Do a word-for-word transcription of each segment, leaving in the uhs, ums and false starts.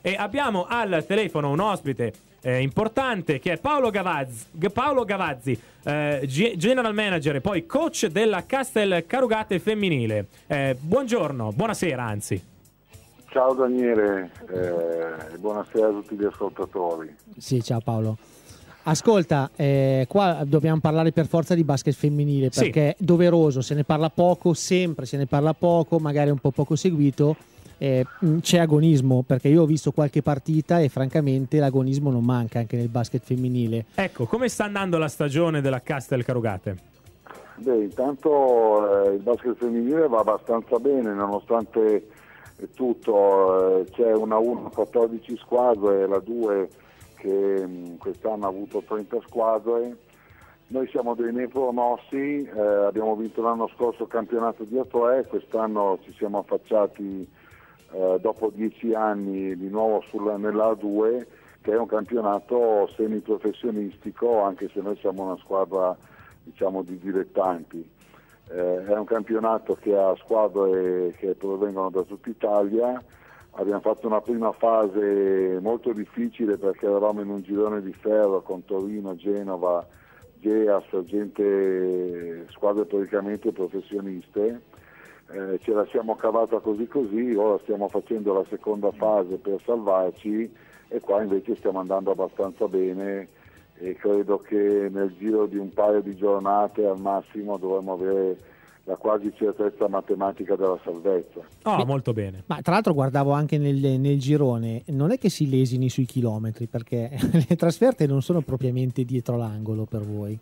E abbiamo al telefono un ospite eh, importante che è Paolo Gavazzi, Paolo Gavazzi eh, G- General Manager e poi coach della Castel Carugate femminile. Eh, buongiorno, buonasera anzi. Ciao Daniele, eh, buonasera a tutti gli ascoltatori. Sì, ciao Paolo. Ascolta, eh, qua dobbiamo parlare per forza di basket femminile perché sì. È doveroso, se ne parla poco, sempre se ne parla poco, magari un po' poco seguito, eh, c'è agonismo, perché io ho visto qualche partita e francamente l'agonismo non manca anche nel basket femminile. Ecco, come sta andando la stagione della Castel Carugate? Beh, intanto eh, il basket femminile va abbastanza bene, nonostante tutto, eh, c'è una uno quattordici squadre e la due che mh, quest'anno ha avuto trenta squadre. Noi siamo dei nepromossi, eh, abbiamo vinto l'anno scorso il campionato di A tre, quest'anno ci siamo affacciati eh, dopo dieci anni di nuovo sulla, nella A due, che è un campionato semiprofessionistico, anche se noi siamo una squadra diciamo di dilettanti. Eh, è un campionato che ha squadre che provengono da tutta Italia. Abbiamo fatto una prima fase molto difficile perché eravamo in un girone di ferro con Torino, Genova, Geas, gente, squadre praticamente professioniste. Eh, ce la siamo cavata così così, ora stiamo facendo la seconda fase per salvarci e qua invece stiamo andando abbastanza bene e credo che nel giro di un paio di giornate al massimo dovremo avere la quasi certezza matematica della salvezza. Oh, Beh, molto bene. Ma tra l'altro guardavo anche nel, nel girone, non è che si lesini sui chilometri, perché le trasferte non sono propriamente dietro l'angolo per voi.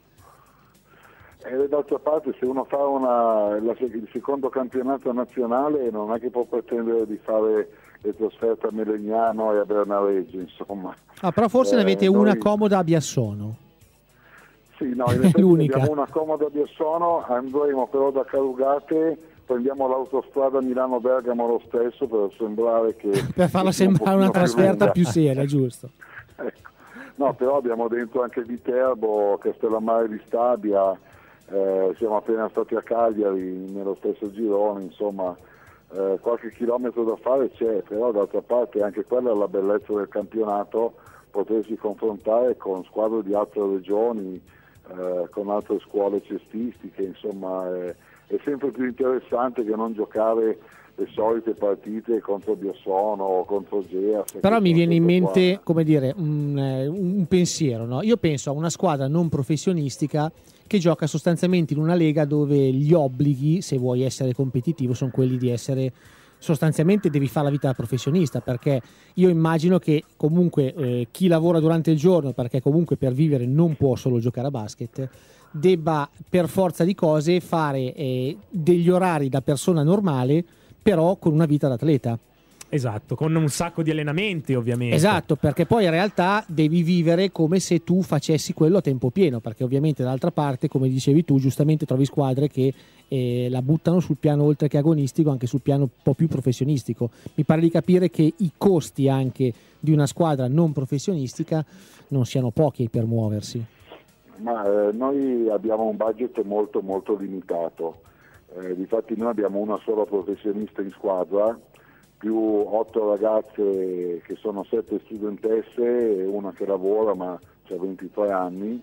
E d'altra parte se uno fa una, la, il secondo campionato nazionale non è che può pretendere di fare le trasferte a Melegnano e a Bernareggio, insomma. Ah, però forse eh, ne avete noi... una comoda a Biassono. Sì, no, in effetti abbiamo una comoda a Biassono, andremo però da Carugate, prendiamo l'autostrada Milano-Bergamo lo stesso per sembrare che... per farla sembrare una trasferta più, più seria, giusto? Ecco. No, però abbiamo dentro anche Viterbo, Castellammare di Stabia, eh, siamo appena stati a Cagliari nello stesso girone, insomma eh, qualche chilometro da fare c'è, però d'altra parte anche quella è la bellezza del campionato, potersi confrontare con squadre di altre regioni, eh, con altre scuole cestistiche, insomma è, è sempre più interessante che non giocare le solite partite contro Biassono o contro Geas. Però mi viene in mente qua. come dire un, un pensiero, no? Io penso a una squadra non professionistica che gioca sostanzialmente in una lega dove gli obblighi, se vuoi essere competitivo, sono quelli di essere sostanzialmente devi fare la vita da professionista, perché io immagino che comunque eh, chi lavora durante il giorno, perché comunque per vivere non può solo giocare a basket, debba per forza di cose fare eh, degli orari da persona normale, però con una vita d'atleta. Esatto, con un sacco di allenamenti ovviamente. Esatto, perché poi in realtà devi vivere come se tu facessi quello a tempo pieno, perché ovviamente dall'altra parte, come dicevi tu, giustamente trovi squadre che eh, la buttano sul piano oltre che agonistico, anche sul piano un po' più professionistico. Mi pare di capire che i costi anche di una squadra non professionistica non siano pochi per muoversi. Ma eh, noi abbiamo un budget molto molto limitato, eh, difatti noi abbiamo una sola professionista in squadra, più otto ragazze che sono sette studentesse e una che lavora ma ha ventitré anni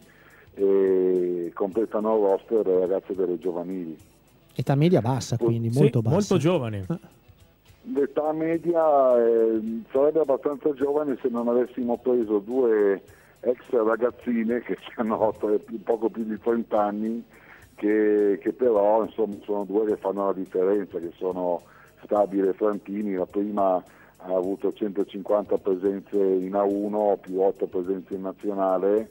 e completano il roster le ragazze delle giovanili. Età media bassa, quindi sì, molto bassa. Molto giovani. L'età media eh, sarebbe abbastanza giovane se non avessimo preso due ex ragazzine che hanno poco più di trenta anni che, che però insomma sono due che fanno la differenza, che sono Stabile Frantini, la prima ha avuto centocinquanta presenze in A uno più otto presenze in nazionale,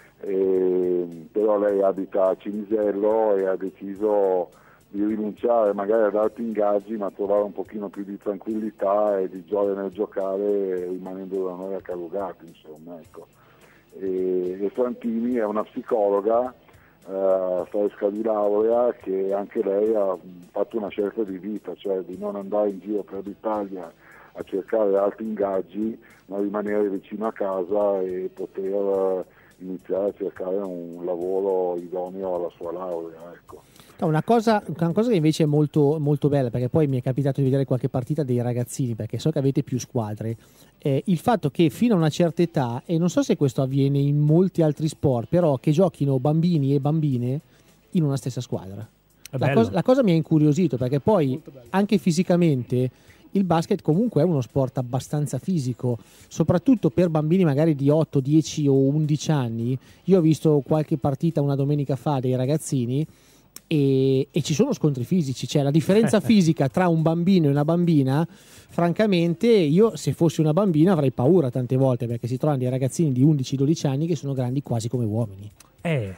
e, però lei abita a Cinisello e ha deciso di rinunciare magari ad altri ingaggi ma trovare un pochino più di tranquillità e di gioia nel giocare rimanendo da noi a Carugate, insomma, ecco. E, e Frantini è una psicologa Uh, fresca di laurea, che anche lei ha fatto una scelta di vita, cioè di non andare in giro per l'Italia a cercare altri ingaggi ma rimanere vicino a casa e poter uh, iniziare a cercare un lavoro idoneo alla sua laurea, ecco. No, una, cosa, una cosa che invece è molto, molto bella, perché poi mi è capitato di vedere qualche partita dei ragazzini, perché so che avete più squadre, è il fatto che fino a una certa età, e non so se questo avviene in molti altri sport, però che giochino bambini e bambine in una stessa squadra. La cosa, la cosa mi ha incuriosito, perché poi anche fisicamente il basket comunque è uno sport abbastanza fisico, soprattutto per bambini magari di otto, dieci o undici anni. Io ho visto qualche partita una domenica fa dei ragazzini e, e ci sono scontri fisici, cioè la differenza fisica tra un bambino e una bambina, francamente io se fossi una bambina avrei paura tante volte, perché si trovano dei ragazzini di undici dodici anni che sono grandi quasi come uomini. Eh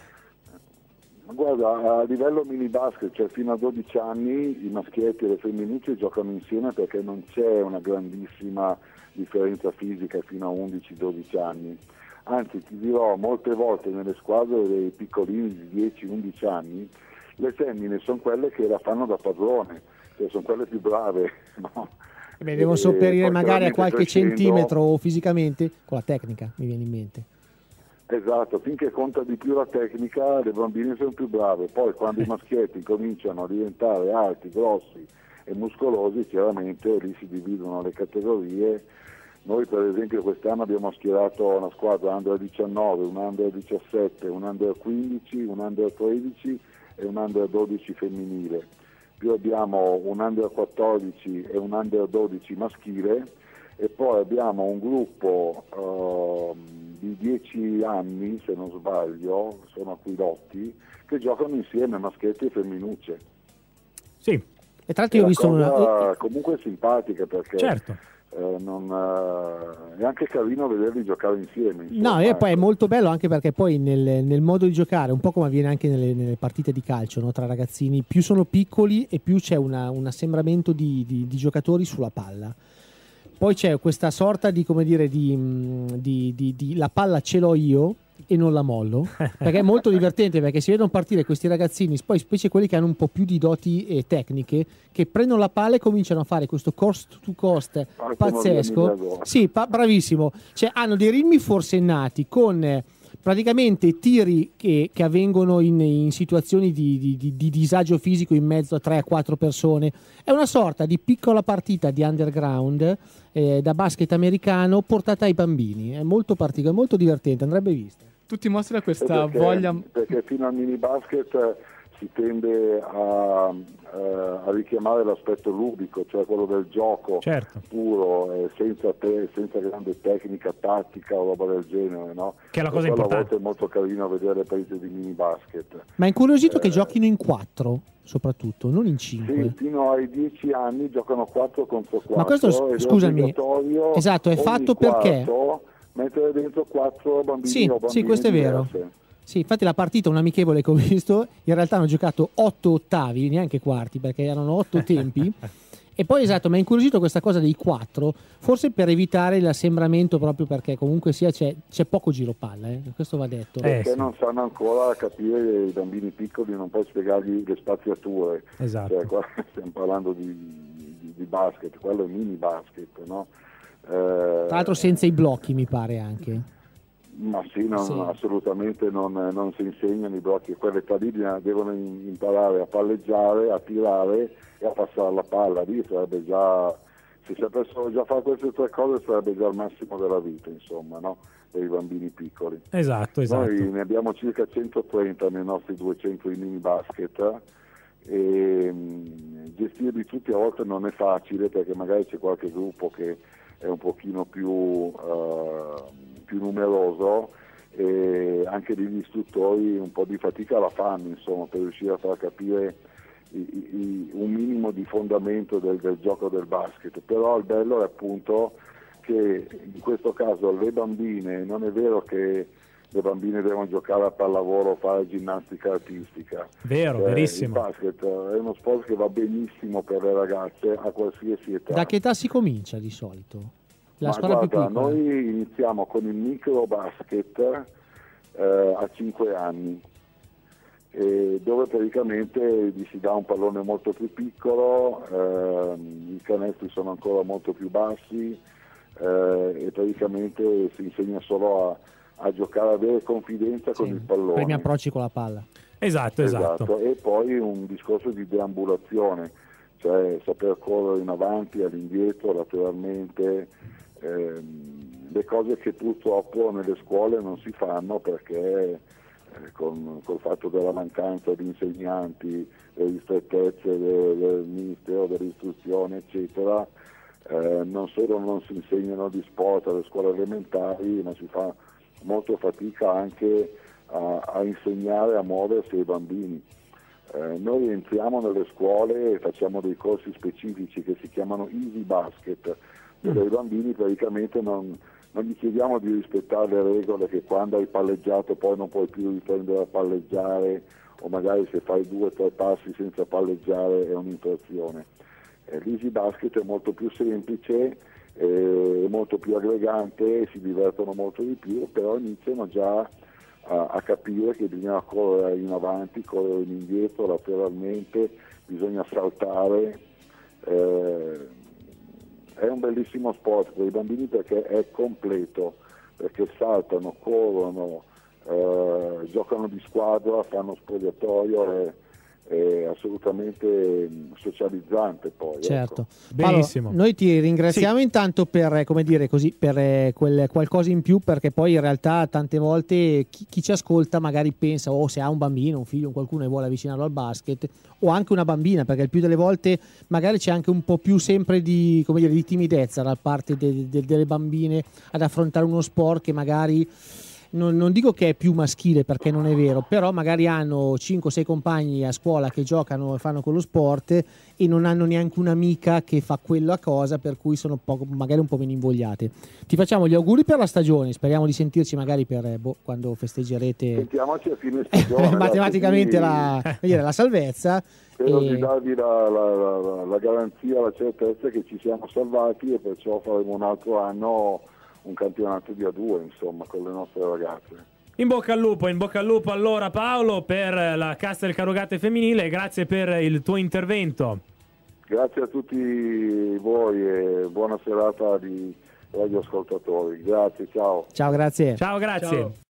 Guarda, a livello mini basket, cioè fino a dodici anni i maschietti e le femminucce giocano insieme perché non c'è una grandissima differenza fisica fino a undici dodici anni. Anzi, ti dirò, molte volte nelle squadre dei piccolini di dieci undici anni le femmine sono quelle che la fanno da padrone, cioè sono quelle più brave, no? Beh, devono sopperire magari a qualche crescendo, centimetro fisicamente con la tecnica, mi viene in mente. Esatto, finché conta di più la tecnica le bambine sono più brave, poi quando i maschietti cominciano a diventare alti, grossi e muscolosi, chiaramente lì si dividono le categorie. Noi per esempio quest'anno abbiamo schierato una squadra under diciannove, un under diciassette, un under quindici, un under tredici e un under dodici femminile, più abbiamo un under quattordici e un under dodici maschile, e poi abbiamo un gruppo uh, di dieci anni, se non sbaglio, sono Aquilotti, che giocano insieme maschietti e femminucce. Sì. E tra l'altro io ho visto una... comunque simpatica, perché certo. eh, non, eh, è anche carino vederli giocare insieme. Insomma, no, e poi ecco. è molto bello anche perché poi nel, nel modo di giocare, un po' come avviene anche nelle, nelle partite di calcio, no? Tra ragazzini, più sono piccoli e più c'è una, un assembramento di, di, di giocatori sulla palla. Poi c'è questa sorta di, come dire, di, di, di, di la palla ce l'ho io e non la mollo, perché è molto divertente, perché si vedono partire questi ragazzini, poi specie quelli che hanno un po' più di doti e tecniche, che prendono la palla e cominciano a fare questo cost to cost pazzesco. Sì, pa- bravissimo. Cioè, hanno dei ritmi forsennati con... Eh, praticamente tiri che, che avvengono in, in situazioni di, di, di, di disagio fisico in mezzo a tre a quattro persone. È una sorta di piccola partita di underground eh, da basket americano portata ai bambini. È molto particolare, molto divertente, andrebbe vista. Tu ti mostri da questa perché, voglia... Perché fino al mini basket si tende a, a richiamare l'aspetto ludico, cioè quello del gioco, certo. puro, eh, senza, te, senza grande tecnica, tattica o roba del genere, no? Che è la cosa e importante. A volte è molto carino vedere le partite di mini basket. Ma è incuriosito eh, che giochino in quattro, soprattutto, non in cinque. Sì, fino ai dieci anni giocano quattro contro quattro. Ma questo, scusami, esatto, è fatto perché... mettere dentro quattro bambini sì, o bambine sì, questo è vero. diverse. Sì, infatti la partita, un amichevole che ho visto, in realtà hanno giocato otto ottavi, neanche quarti, perché erano otto tempi. E poi esatto, mi ha incuriosito questa cosa dei quattro, forse per evitare l'assembramento, proprio perché comunque sia c'è, c'è poco giro palla, eh? Questo va detto. Eh, perché sì. non sanno ancora capire, i bambini piccoli non puoi spiegargli le spaziature. Esatto. Cioè, qua stiamo parlando di, di, di basket, quello è mini basket, no? Eh, Tra l'altro senza i blocchi mi pare anche. Ma sì, non, sì. assolutamente non, non si insegnano i blocchi, quell'età lì devono imparare a palleggiare, a tirare e a passare la palla. Lì sarebbe già, se sapessero già fare queste tre cose sarebbe già il massimo della vita, insomma, no? Per i bambini piccoli. Esatto, esatto. Noi ne abbiamo circa centotrenta nei nostri duecento di mini basket e mh, gestirli tutti a volte non è facile, perché magari c'è qualche gruppo che è un pochino più, uh, più numeroso, e anche degli istruttori un po' di fatica la fanno, insomma, per riuscire a far capire i, i, un minimo di fondamento del, del gioco del basket. Però il bello è appunto che in questo caso le bambine, non è vero che le bambine devono giocare a pallavolo o fare ginnastica artistica. Vero, cioè, verissimo. Il basket è uno sport che va benissimo per le ragazze a qualsiasi età. Da che età si comincia di solito? La Ma squadra guarda, più piccola? noi iniziamo con il micro basket eh, a cinque anni, eh, dove praticamente gli si dà un pallone molto più piccolo, eh, i canestri sono ancora molto più bassi, eh, e praticamente si insegna solo a a giocare, a avere confidenza Sì, con il pallone. Primi approcci con la palla. Esatto, esatto, esatto. E poi un discorso di deambulazione, cioè saper correre in avanti, all'indietro, lateralmente, ehm, le cose che purtroppo nelle scuole non si fanno perché eh, con, col fatto della mancanza di insegnanti, le ristrettezze del, del Ministero dell'Istruzione, eccetera, eh, non solo non si insegnano di sport alle scuole elementari, ma si fa molto fatica anche a, a insegnare a muoversi ai bambini. Eh, noi entriamo nelle scuole e facciamo dei corsi specifici che si chiamano Easy Basket, dove mm. i bambini praticamente non, non gli chiediamo di rispettare le regole che quando hai palleggiato poi non puoi più riprendere a palleggiare, o magari se fai due o tre passi senza palleggiare è un'infrazione. Eh, L'Easy Basket è molto più semplice, è molto più aggregante, si divertono molto di più, però iniziano già a, a capire che bisogna correre in avanti, correre in indietro, lateralmente, bisogna saltare. Eh, è un bellissimo sport per i bambini perché è completo, perché saltano, corrono, eh, giocano di squadra, fanno spogliatoio, è, è assolutamente socializzante poi. Certo. Ecco. Benissimo. Paolo, noi ti ringraziamo Sì. intanto per, come dire così, per eh, quel qualcosa in più, perché poi in realtà tante volte chi, chi ci ascolta magari pensa, o oh, se ha un bambino, un figlio, qualcuno e vuole avvicinarlo al basket, o anche una bambina, perché il più delle volte magari c'è anche un po' più sempre di, come dire, di timidezza da parte de, de, delle bambine ad affrontare uno sport che magari Non, non dico che è più maschile, perché non è vero, però magari hanno cinque sei compagni a scuola che giocano e fanno quello sport e non hanno neanche un'amica che fa quella cosa, per cui sono poco, magari un po' meno invogliate. Ti facciamo gli auguri per la stagione, speriamo di sentirci magari per eh, boh, quando festeggerete Sentiamoci a fine stagione. matematicamente la, dire, la salvezza. Spero e... di darvi la, la, la, la garanzia, la certezza che ci siamo salvati e perciò faremo un altro anno un campionato di A due, insomma, con le nostre ragazze. In bocca al lupo, in bocca al lupo allora Paolo per la Castel Carugate femminile, grazie per il tuo intervento. Grazie a tutti voi e buona serata di radioascoltatori. Grazie, ciao. Ciao, grazie. Ciao, grazie. Ciao.